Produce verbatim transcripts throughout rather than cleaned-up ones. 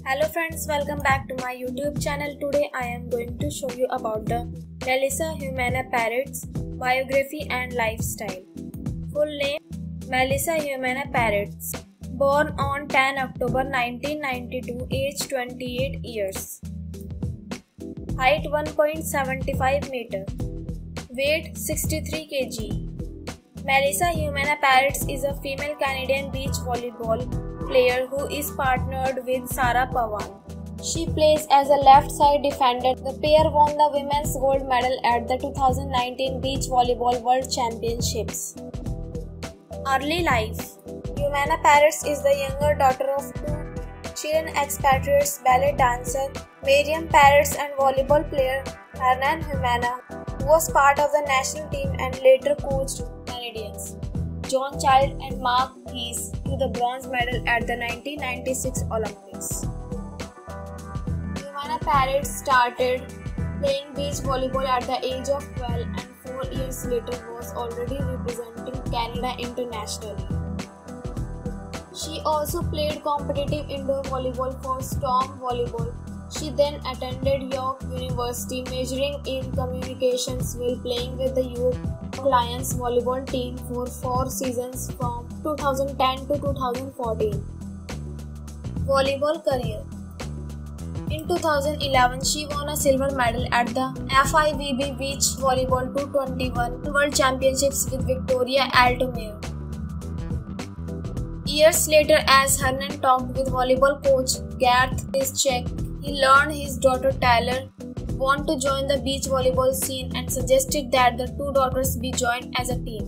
Hello friends, welcome back to my YouTube channel. Today I am going to show you about the Melissa Humana Parrots biography and lifestyle. Full name: Melissa Humana Parrots. Born on tenth October nineteen ninety-two, age twenty-eight years. Height one point seven five meter. Weight sixty-three kilograms. Melissa Humana Parrots is a female Canadian beach volleyball player who is partnered with Sarah Pavan. She plays as a left side defender. The pair won the women's gold medal at the two thousand nineteen Beach Volleyball World Championships. Early life: Humana Parrots is the younger daughter of two Chilean expatriates, ballet dancer Miriam Parrots and volleyball player Hernan Humana, who was part of the national team and later coached Canadians John Child and Mark Hayes to the bronze medal at the nineteen ninety-six Olympics. Humana Parrots started playing beach volleyball at the age of twelve and four years later was already representing Canada internationally. She also played competitive indoor volleyball for Storm Volleyball. She then attended York University, majoring in communications while playing with the York Lions volleyball team for four seasons from two thousand ten to two thousand fourteen. Volleyball career: in two thousand eleven, she won a silver medal at the F I V B Beach Volleyball two twenty-one World Championships with Victoria Altomare. Years later, as Hernan talked with volleyball coach Garth Piszczek, he learned his daughter Taylor wanted to join the beach volleyball scene and suggested that the two daughters be joined as a team.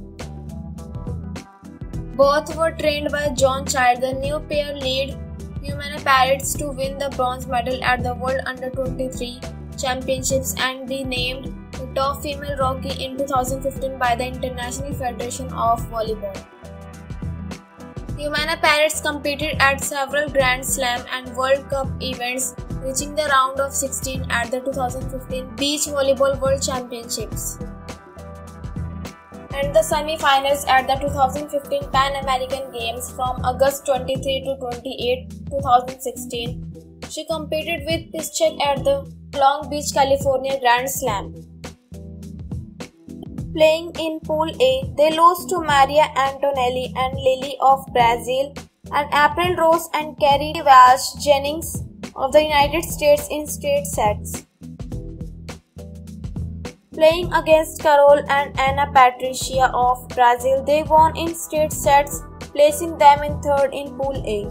Both were trained by John Child. The new pair led Humana Parrots to win the bronze medal at the World Under twenty-three Championships and be named the top female rookie in two thousand fifteen by the International Federation of Volleyball. Humana Parrots competed at several Grand Slam and World Cup events, reaching the round of sixteen at the two thousand fifteen Beach Volleyball World Championships and the semi-finals at the two thousand fifteen Pan American Games from August twenty-third to twenty-eighth, two thousand sixteen. She competed with Piszczek at the Long Beach, California Grand Slam. Playing in Pool A, they lost to Maria Antonelli and Lily of Brazil and April Rose and Kerry Walsh Jennings of the United States in straight sets. Playing against Carol and Ana Patricia of Brazil, they won in straight sets, placing them in third in Pool A.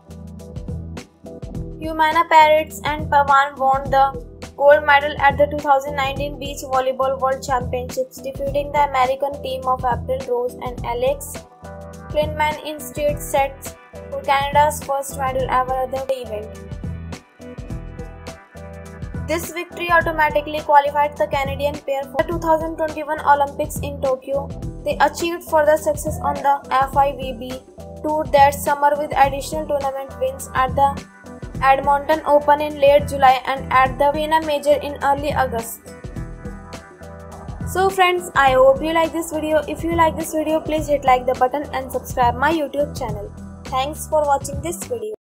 Humana Parrots and Pavan won the gold medal at the two thousand nineteen Beach Volleyball World Championships, defeating the American team of April Rose and Alex Kleinman in straight sets for Canada's first medal ever at the event. This victory automatically qualified the Canadian pair for the two thousand twenty-one Olympics in Tokyo. They achieved further success on the F I V B tour that summer with additional tournament wins at the Edmonton Open in late July and at the Vienna Major in early August. So friends, I hope you like this video. If you like this video, please hit like the button and subscribe my YouTube channel. Thanks for watching this video.